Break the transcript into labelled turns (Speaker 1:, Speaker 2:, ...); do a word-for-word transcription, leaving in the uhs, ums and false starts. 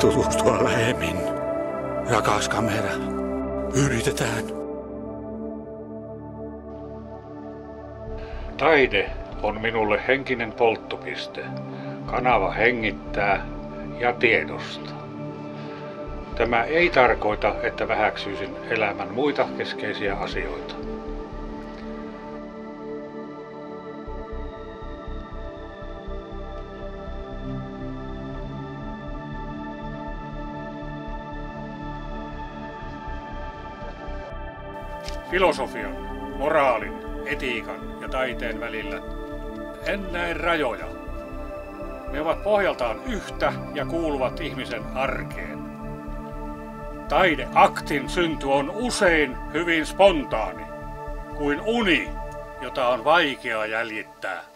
Speaker 1: tutustua lähemmin. Rakas kamera, yritetään.
Speaker 2: Taide on minulle henkinen polttopiste, kanava hengittää ja tiedostaa. Tämä ei tarkoita, että vähäksyisin elämän muita keskeisiä asioita. Filosofian, moraalin, etiikan ja taiteen välillä en näe rajoja. Ne ovat pohjaltaan yhtä ja kuuluvat ihmisen arkeen. Taideaktin synty on usein hyvin spontaani, kuin uni, jota on vaikea jäljittää.